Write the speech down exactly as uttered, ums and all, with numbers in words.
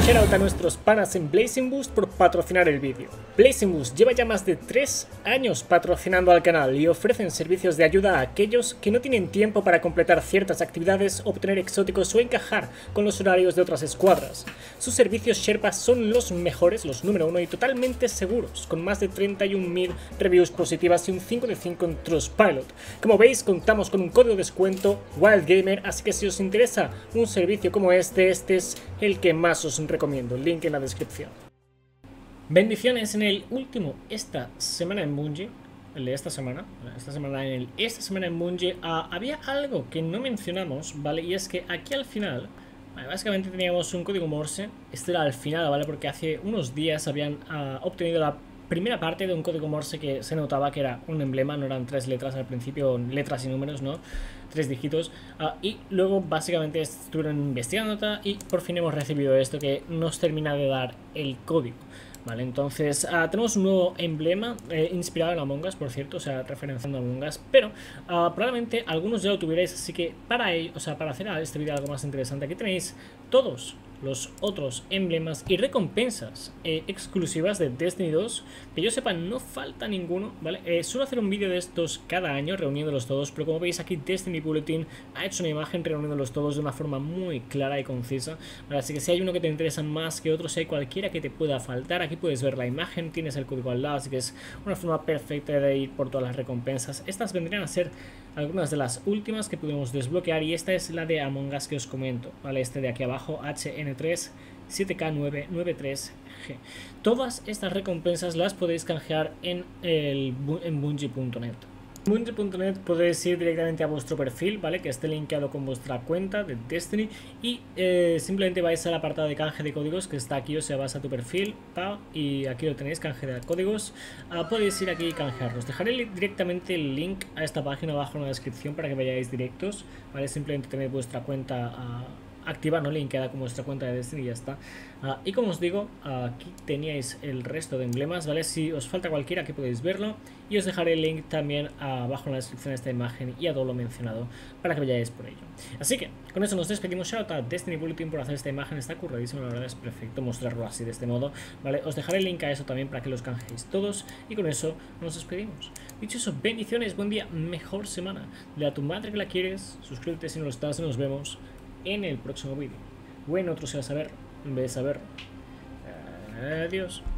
shout out a nuestros panas en Blazing Boost por patrocinar el vídeo. Blazing Boost lleva ya más de tres años patrocinando al canal y ofrecen servicios de ayuda a aquellos que no tienen tiempo para completar ciertas actividades, obtener exóticos o encajar con los horarios de otras escuadras. Sus servicios Sherpa son los mejores, los número uno y totalmente seguros, con más de treinta y un mil reviews positivas y un cinco de cinco en Trustpilot. Como veis, contamos con un código de descuento WildGamer, así que si os interesa un servicio como este, este es el que más os recomiendo, link en la descripción. Bendiciones en el último esta semana en Bungie, el de esta semana, esta semana en el esta semana en Bungie, uh, había algo que no mencionamos, ¿vale? Y es que aquí al final, vale, básicamente teníamos un código Morse, este era al final, ¿vale? Porque hace unos días habían uh, obtenido la primera parte de un código Morse que se notaba que era un emblema, no eran tres letras al principio, letras y números, ¿no? Tres dígitos, uh, y luego básicamente estuvieron investigando y por fin hemos recibido esto que nos termina de dar el código. Vale, entonces uh, tenemos un nuevo emblema eh, inspirado en Among Us, por cierto, o sea, referenciando a Among Us, pero uh, probablemente algunos ya lo tuvierais, así que para ello, o sea, para hacer este vídeo algo más interesante, aquí tenéis todos los otros emblemas y recompensas eh, exclusivas de Destiny dos, que yo sepa no falta ninguno, ¿vale? Eh, suelo hacer un vídeo de estos cada año reuniéndolos todos, pero como veis aquí Destiny Bulletin ha hecho una imagen reuniéndolos todos de una forma muy clara y concisa, ¿vale? Así que si hay uno que te interesa más que otro, si hay cualquiera que te pueda faltar, aquí puedes ver la imagen, tienes el código al lado, así que es una forma perfecta de ir por todas las recompensas. Estas vendrían a ser algunas de las últimas que pudimos desbloquear y esta es la de Among Us que os comento, ¿vale? Este de aquí abajo, H N tres siete K nueve nueve tres G. Todas estas recompensas las podéis canjear en, el, en bungie punto net. Bungie punto net podéis ir directamente a vuestro perfil, ¿vale? Que esté linkeado con vuestra cuenta de Destiny y eh, simplemente vais al apartado de canje de códigos que está aquí, o sea, vas a tu perfil, pa, y aquí lo tenéis, canje de códigos. Uh, podéis ir aquí y canjearlos. Dejaré directamente el link a esta página abajo en la descripción para que vayáis directos, ¿vale? Simplemente tenéis vuestra cuenta uh, activa, no linkeada con vuestra cuenta de Destiny y ya está. Uh, y como os digo, uh, aquí teníais el resto de emblemas, ¿vale? Si os falta cualquiera, aquí podéis verlo. Y os dejaré el link también abajo en la descripción de esta imagen y a todo lo mencionado para que vayáis por ello. Así que con eso nos despedimos. Shout out a Destiny Bulletin por hacer esta imagen, está curradísimo, la verdad es perfecto mostrarlo así de este modo, ¿vale? Os dejaré el link a eso también para que los canjeéis todos y con eso nos despedimos. Dicho eso, bendiciones, buen día, mejor semana. Dile a tu madre que la quieres, suscríbete si no lo estás y nos vemos en el próximo vídeo. Bueno, otro se va a saber, en vez de saber. Adiós.